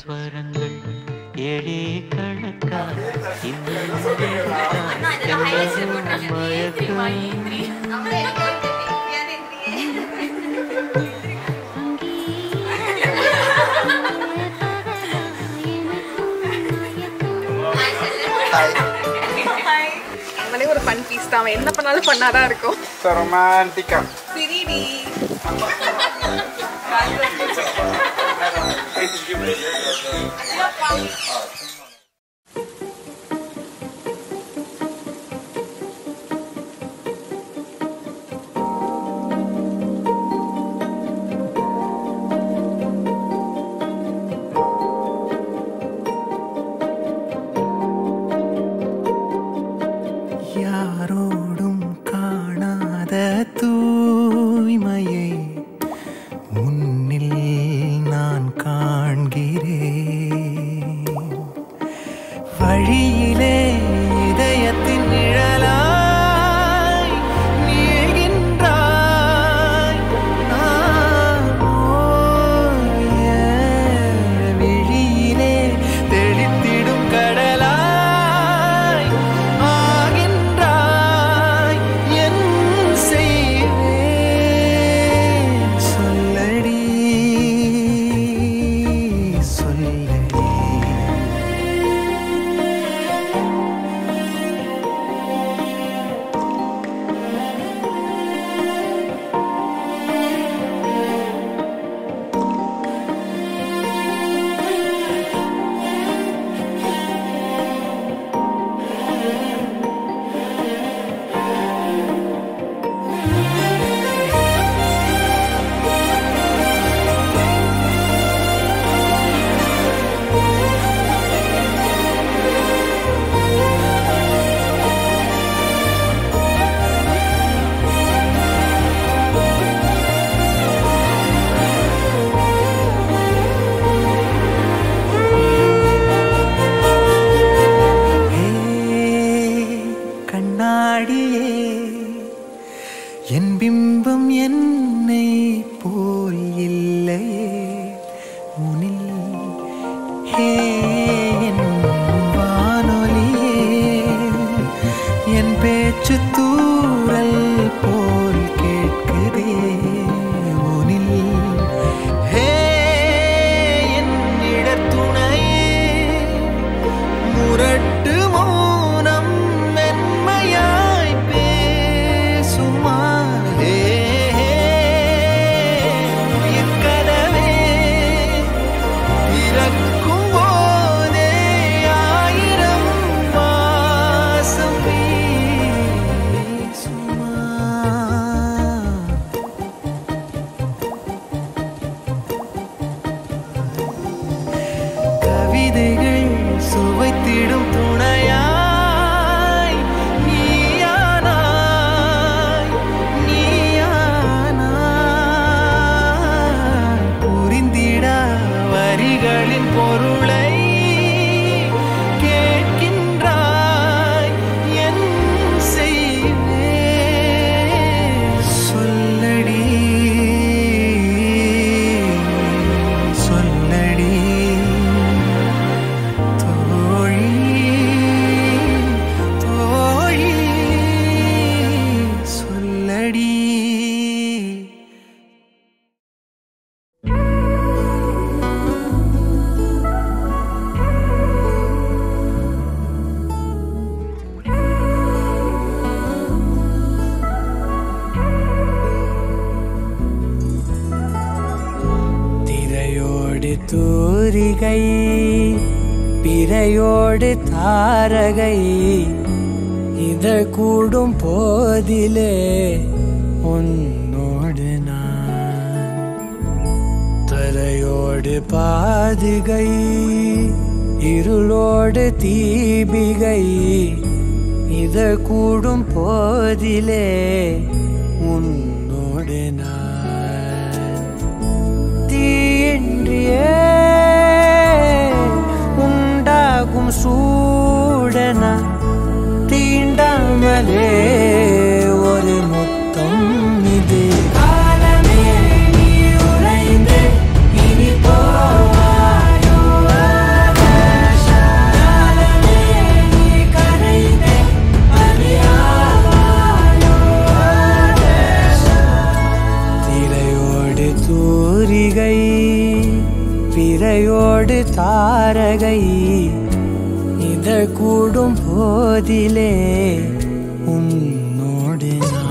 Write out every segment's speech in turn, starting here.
ஸ்வரங்கள் ஏழே கணக்கா அவனே ஒரு ஃபன் பீஸ் தான். அவன் என்ன பண்ணாலும் பண்ணாதான் இருக்கும். ரொமான்டிக்கா சிரிடி யாரோடும் காணாத தூய்மையை உன்னில் நான் காண்கிறேன். வழியிலே இதயத்தின் நிழலாய் நீள்கின்றாய். நான் ஓய விழியிலே தெளித்திடும் கடலாய் ஆகின்றாய். என் செய்வேன் சொல்லடி சொல்லடி. கண்ணாடியே என் பிம்பம் என்னை போல் இல்லையே உனில். ஹே என் வானொலியே என் பேச்சு தூரல் போல் கேட்குதே உனில். ஹே என் இடத்துணையே முரட்டு மௌனம் மென்மையாய் பேசுமா. ஹே உயிர் கதவே திறக்கும் போதே ஆயிரம் வாசம் வீசுமா. கவிதைகள் சுவைத்திடும் துணையாய் நீயானாய் நீயானாய். புரிந்திடா வரிகளின் பொருளை கேட்கின்றாய். என் செய்வேன் சொல்லடி சொல்லடி தோழி தோழி சொல்லடி. திரையோடு தூரிகை பிறையோடு தாரகை இதழ் கூடும் போதிலே உன்னோடு நான். தரையோடு பாதிகை இருளோடு தீபிகை இதழ் கூடும் போதிலே உன்னோடு நான். தீயின்றியே உண்டாகும் சூடனா தீண்டாமலே ஒரு முத்தம் இது. காலமே நீ உறைந்து இனி போவாயோ பிறையோடு தாரகை இதழ் கூடும் போதிலே உன்னோடு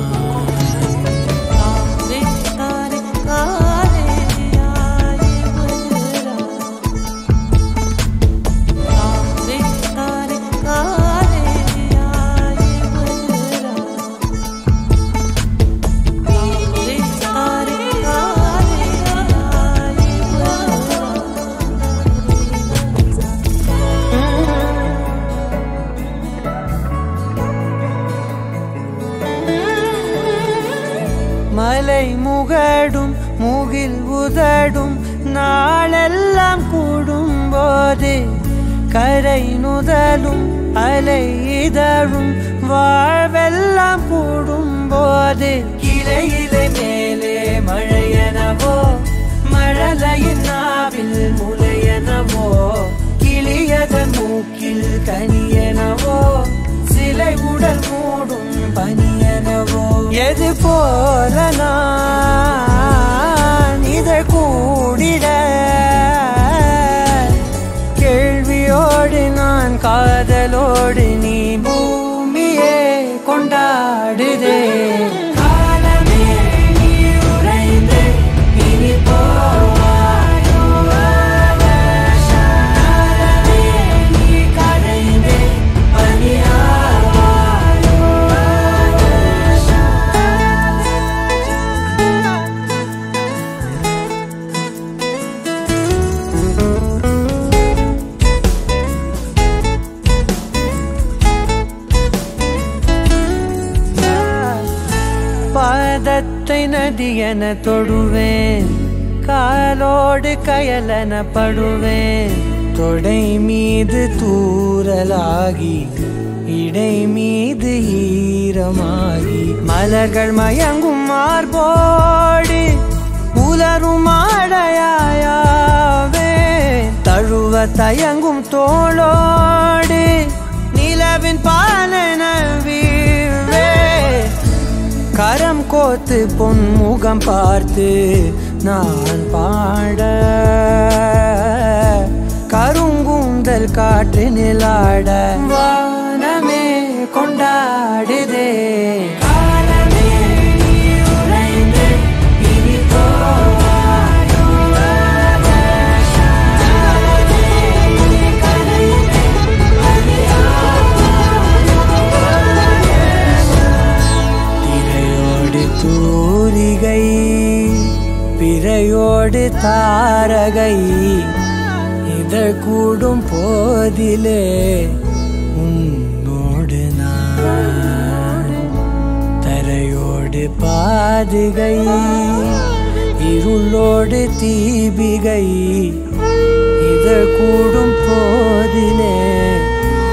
மலை முகடும் முகில் உதடும் நாளெல்லாம் கூடும் போது கரை நுதலும் அலை இதழும் வாழ்வெல்லாம் கூடும் போது இலை இலை மேலே மழையனவோ மழலையின் நாவில் முளையனவோ கிளியதன் மூக்கில் கனியனவோ சிலை உடல் மூடும் பனியனவோ எது போல நான் இதை கூடிட கேள்வியோடு நான் காதலோடு நீ பூமியே கொண்டாடுதே காலமே நீ உறைந்து இனி போவாயோ காலமே நீ கரைந்து பனியாவாயோ பாதத்தை நதியென தொடுவேன் காலோடு கயலென படுவேன் தொடை மீது தூறலாகி இடை மீது ஈரமாகி மலர்கள் மயங்கும் மார்போடு உலரும் ஆடையாயாவே தழுவ தயங்கும் தோளோடு நிலவின் பாலன வீழ்வே கரம் கோத்து பொன்முகம் பார்த்து நான் பாட கருங்கூந்தல் காற்று நிலாட வானமே கொண்டாடுதே காலமே நீ உறைந்து இனி போவாயோ காலமே நீ கரைந்து திரையோடு தூரிகை பிறையோடு தாரகை இதழ் கூடும் போதிலே உன்னோடு நான் தரையோடு பாதுகை இருளோடு தீபிகை இதழ் கூடும் போதிலே